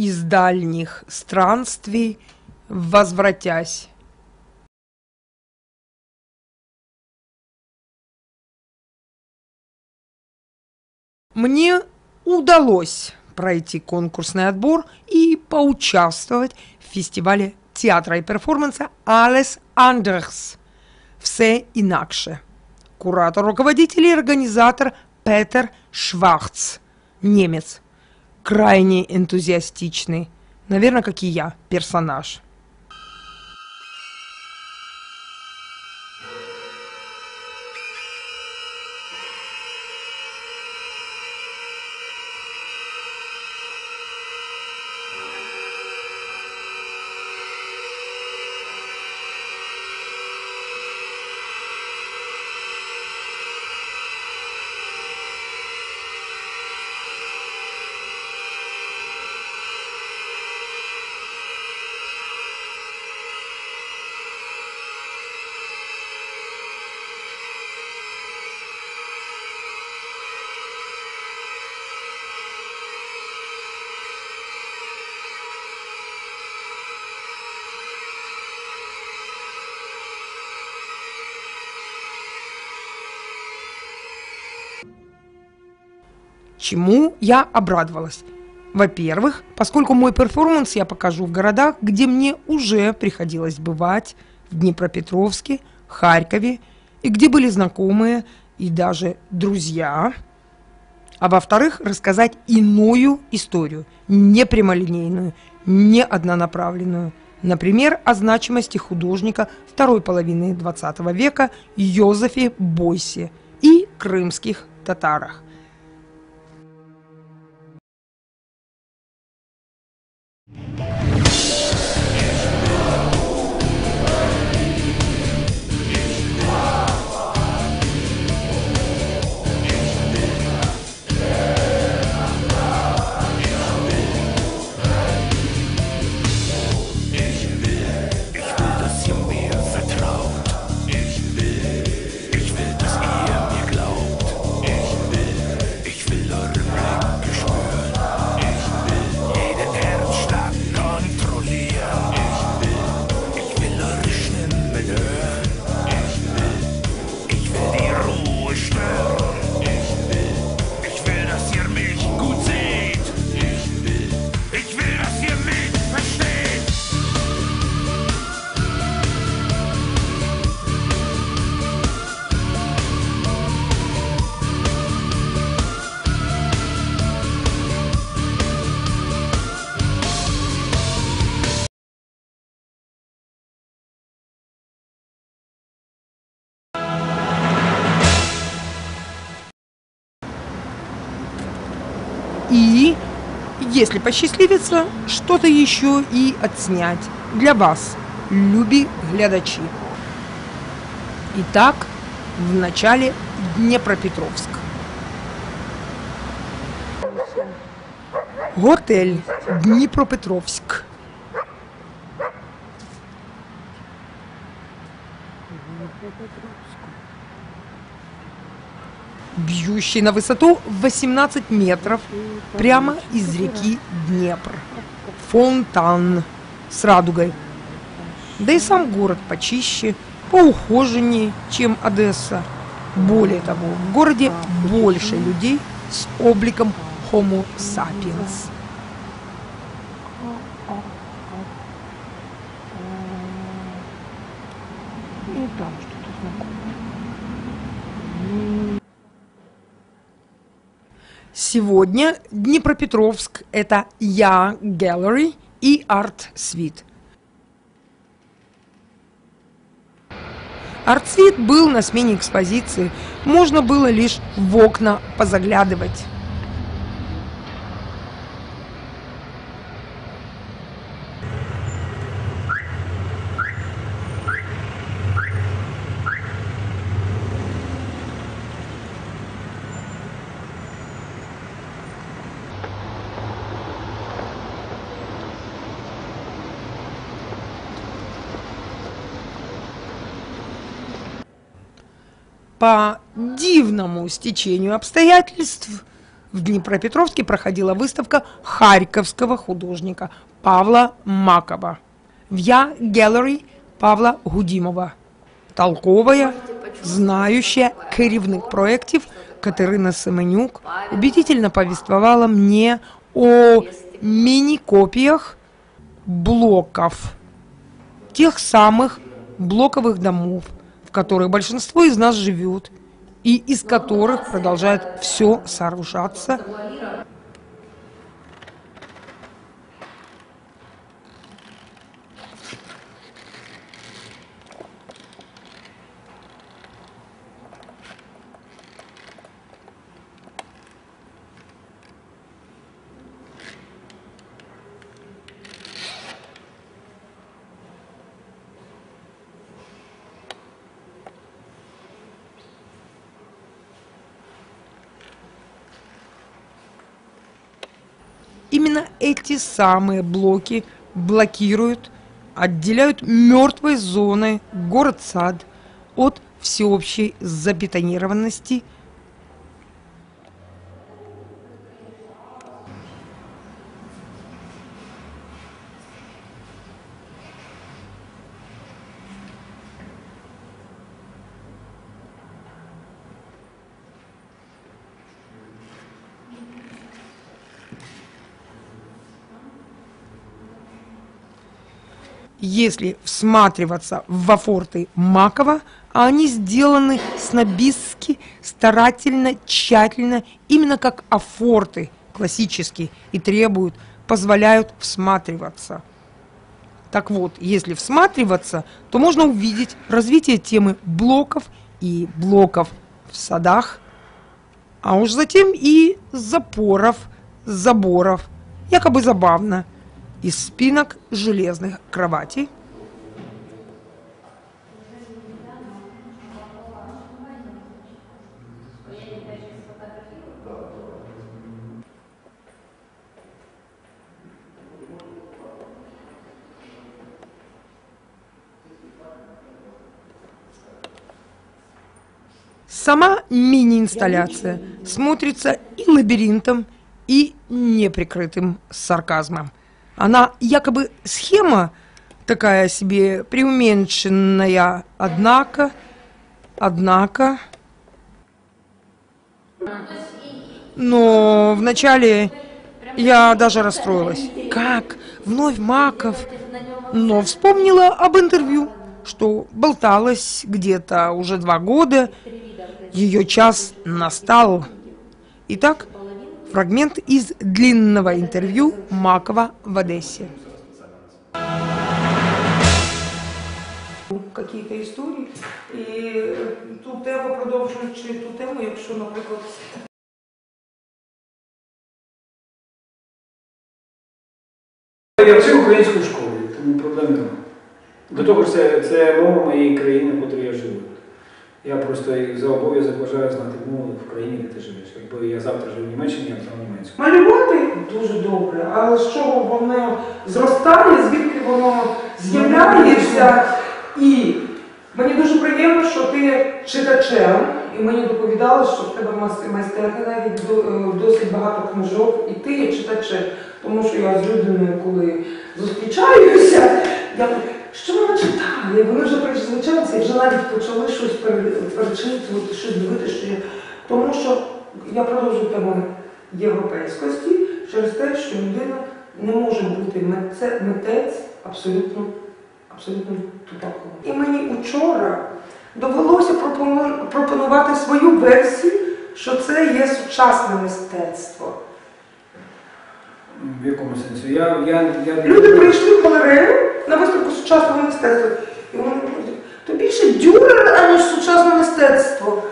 из дальних странствий возвратясь. Мне удалось пройти конкурсный отбор и поучаствовать в фестивале театра и перформанса «Alles anders» – «Все інакше». Куратор, руководитель и организатор Петер Шварц, немец, крайне энтузиастичный, наверное, как и я, персонаж. Чему я обрадовалась? Во-первых, поскольку мой перформанс я покажу в городах, где мне уже приходилось бывать, в Днепропетровске, Харькове, и где были знакомые и даже друзья. А во-вторых, рассказать иную историю, не прямолинейную, не однонаправленную. Например, о значимости художника второй половины XX века Йозефе Бойсе и крымских татарах. И, если посчастливится, что-то еще и отснять для вас, любі глядачі. Итак, в начале Днепропетровск. Готель Дніпропетровськ. Бьющий на высоту 18 метров прямо из реки Днепр. Фонтан с радугой. Да и сам город почище, поухоженнее, чем Одесса. Более того, в городе больше людей с обликом Homo sapiens. И там что-то знакомое. Сегодня Днепропетровск – это Я Gallery и Art Suite. Art Suite был на смене экспозиции, можно было лишь в окна позаглядывать. По дивному стечению обстоятельств в Днепропетровске проходила выставка харьковского художника Павла Макова в Я Gallery Павла Гудімова. Толковая, знающая керівник проектів Катерина Семенюк убедительно повествовала мне о мини-копиях блоков, тех самых блоковых домов, в которых большинство из нас живет, и из которых продолжает все сооружаться. Именно эти самые блоки блокируют, отделяют мертвой зоной город-сад от всеобщей забетонированности. Если всматриваться в афорты Макова, они сделаны снобистски, старательно, тщательно, именно как афорты классические, и требуют, позволяют всматриваться. Так вот, если всматриваться, то можно увидеть развитие темы блоков и блоков в садах, а уж затем и запоров, заборов, якобы забавно, из спинок железных кроватей. Сама мини-инсталляция смотрится и лабиринтом, и неприкрытым сарказмом. Она якобы схема такая себе преуменьшенная, однако, но вначале я даже расстроилась. Как? Вновь Маков? Но вспомнила об интервью, что болталось где-то уже 2 года. Ее час настал. Итак, фрагмент из длинного интервью Макова в Одессе. Какие-то історії, і ту тему, продовжуючи ту тему, якщо, наприклад... Я вчив українську школу, тому проблем немає. До того ж, це мова моєї країни, в котрій я живу. Я просто за обов'язок вважаю знати мову в країні, де ти живеш. Якби я завтра жив в Німеччині, я б знав німецьку. Малювати дуже добре, але з чого воно зростає, звідки воно з'являється. І мені дуже приємно, що ти читачем, і мені доповідали, що в тебе майстерня навіть досить багато книжок, і ти є читачем. Тому що я з людиною, коли зустрічаюся, я кажу, що вона читає? Вони вже призвичаються і вже навіть почали щось перечитувати, щось дивитися. Тому що я продовжую тему європейськості через те, що людина не може бути митець абсолютно тупаком. І мені вчора довелося пропонувати свою версію, що це є сучасне мистецтво. В якому сенсі? Люди прийшли в галерею на виставку сучасного мистецтва. І вони кажуть, то більше Дюрер, аніж сучасне мистецтво.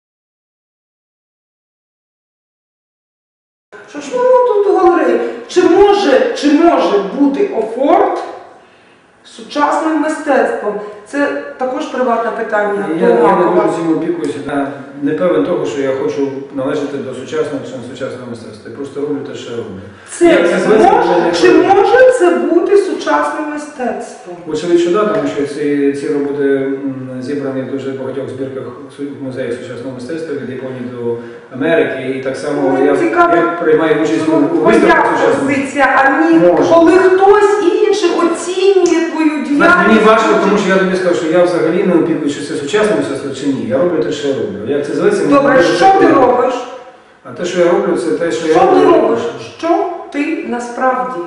Що ж воно тут у галереї? Чи може бути офорт Сучасним мистецтвом. Це також приватне питання. Я не дуже цим опікуюся. Я не певен того, що я хочу належати до сучасного чи несучасного мистецтва. Я просто роблю те, що я роблю. Чи може це бути сучасним мистецтвом? Очевидь, що так, тому що ці роботи зібрані в дуже багатьох збірках музею сучасного мистецтва від Японії до Америки. І так само я приймаю участь у виставках сучасного мистецтва. Коли хтось інший оцінює твою діяльність. Мені важко, тому що я тобі сказав, що я взагалі не опікую, чи це сучасне мистецтво, чи ні. Я роблю те, що я роблю. Як це зветься? Добре, що ти робиш? А те, що я роблю, це те, що я роблю. Що ти робиш? Що ти насправді,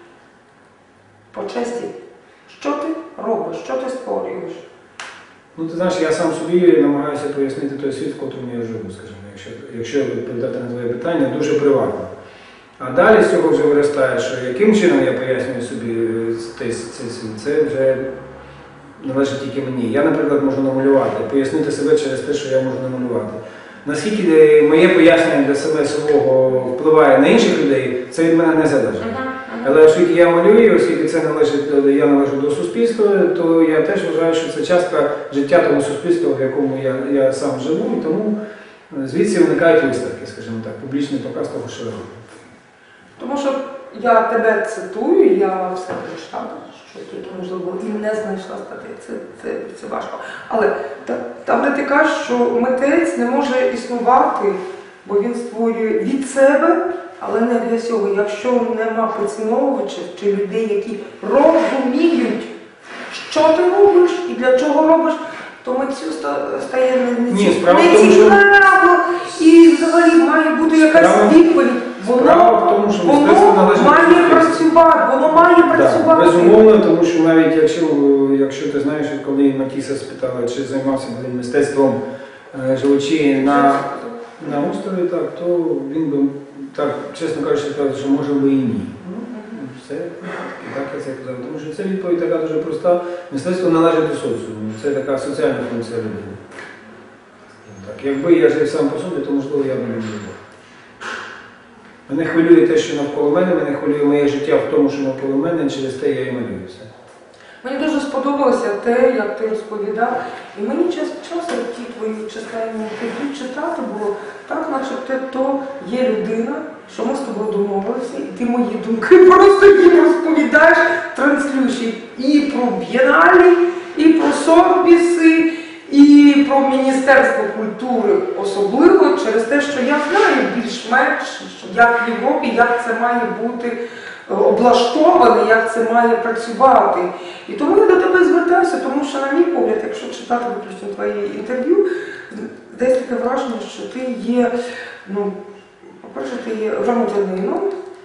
по честі, що ти робиш? Що ти створюєш? Ну, ти знаєш, я сам собі намагаюся пояснити той світ, в котрому я живу, скажімо, якщо відповідати на твоє питання, дуже приватно. А далі з цього вже виростає, що яким чином я пояснюю собі цей світ, це вже належить тільки мені. Я, наприклад, можу намалювати, пояснити себе через те, що я можу намалювати. Наскільки моє пояснення для себе самого впливає на інших людей, це від мене не залежить. Але оскільки я малюю, оскільки це я належу до суспільства, то я теж вважаю, що це частка життя того суспільства, в якому я сам живу, і тому звідси виникають виставки, скажімо так, публічний показ того, що я роблю. Тому що я тебе цитую, я все прочитала, що тільки можливо і не знайшла статті, це важко. Але там, де ти кажеш, що митець не може існувати, бо він створює від себе, але не для цього. Якщо нема поціновувачів чи людей, які розуміють, що ти робиш і для чого робиш, то митцю стає нецікаво і взагалі має бути якась відповідь. Воно має працювати. Безумовно, тому що навіть якщо ти знаєш, коли Матіса спитала, чи займався він мистецтвом живучи на острові, то він би, так, чесно кажучи, сказав, що може би і ні. Все, і так я це казав. Тому що це відповідь така дуже проста. Мистецтво належить до соціуму. Це така соціальна функція людини. Якби я жив сам по собі, то можливо я б не жив. Мене хвилює те, що навколо мене, мене хвилює моє життя в тому, що навколо мене, через те я і малююся. Мені дуже сподобалося те, як ти розповідав, і мені часом ті твої численні інтерв'ю читати було так, наче то є людина, що ми з тобою домовилися, і ти мої думки просто їм розповідаєш, транслюєш і про бієнале, і про Сотбіси, і про Міністерство культури особливо, через те, що я знаю більш-менш, як в Європі, як це має бути облаштований, як це має працювати. І тому я до тебе звертаюся, тому що, на мій погляд, якщо читати виключно твої інтерв'ю, десь таке враження, що ти є, по-перше, ти є громадянином,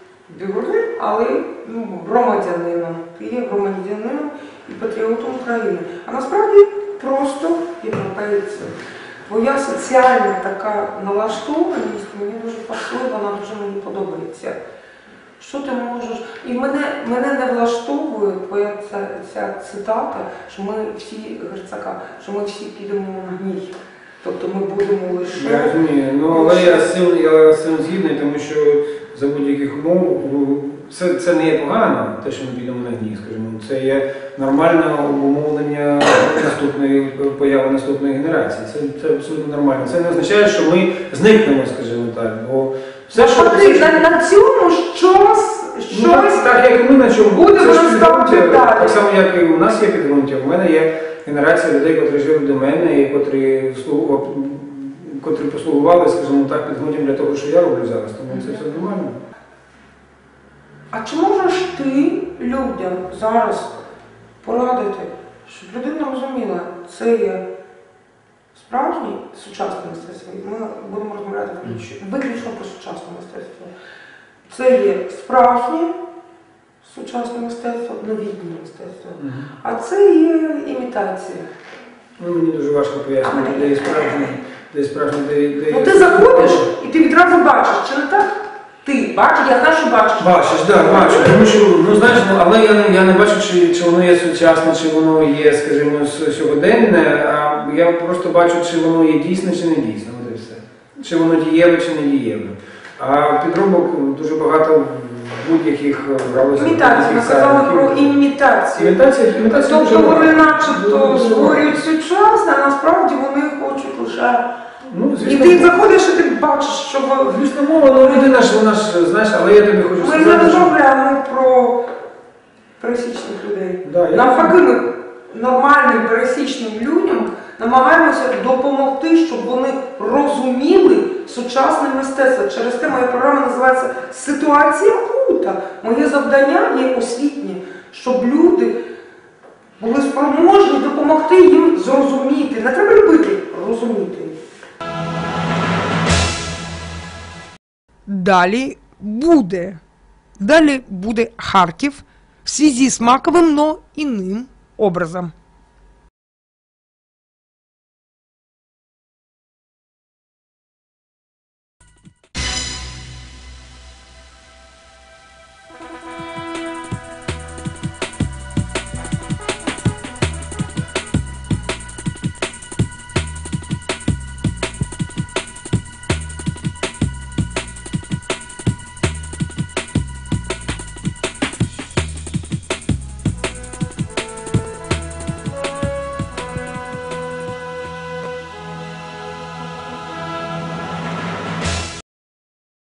але громадянином. Ти є громадянином і патріотом України. А насправді просто європейцем. Твоя соціальна така налаштованість мені дуже пасує, вона дуже мені подобається. Що ти можеш? І мене не влаштовує твоя ця цитата, що ми всі Грицака, що ми всі підемо на гній. Тобто ми будемо лише... Я розумію, але я з цим згідний, тому що за будь-яких умов це не є погано, те, що ми підемо на гній, скажімо. Це є нормальне обумовлення появи наступної генерації. Це абсолютно нормально. Це не означає, що ми зникнемо, скажімо так. Бо все, що на цьому щось так, як ми на чому будемо ставити далі. Так само, як і у нас є підґрунтя. У мене є генерація людей, котрі жили до мене і котрі послугували, скажімо так, підґрунтям для того, що я роблю зараз. Тому це все нормально. А чи можеш ти людям зараз порадити, щоб людина розуміла, це є справжнє сучасне мистецтво? Ми будемо розмовляти виключно про сучасне мистецтво. Це є справжнє сучасне мистецтво, новітнє мистецтво. А це є імітація. Мені дуже важко пояснити, де є справжнє, ти заходиш і ти відразу бачиш, чи не так? Ти бачиш, я знаю, що бачиш. Бачиш, так, бачу. Тому що, але я не бачу, чи воно є сучасне, чи воно є, скажімо, сьогоденне, а я просто бачу, чи воно є дійсне, чи не дійсне. Чи воно дієве, чи не дієве. А підробок дуже багато в будь-яких галузях. Імітація, ми казали про імітацію. Імітація Тобто дуже вони багато. начебто Дуже створюють сучасне, а насправді вони хочуть лише... Ну, І звісно, ти заходиш і ти бачиш, що звісно, мова, ну людина ж, вона ж, знаєш, але я тобі хочу ми сказати, не що... розмовляємо про пересічних людей. Да, я- Навпаки, ми нормальним пересічним людям намагаємося допомогти, щоб вони розуміли сучасне мистецтво. Через те моя програма називається «Ситуація крута». Моє завдання є освітнє, щоб люди були спроможні допомогти їм зрозуміти. Не треба любити, розуміти. Далі буде Харків в связи с Маковым, но иным образом.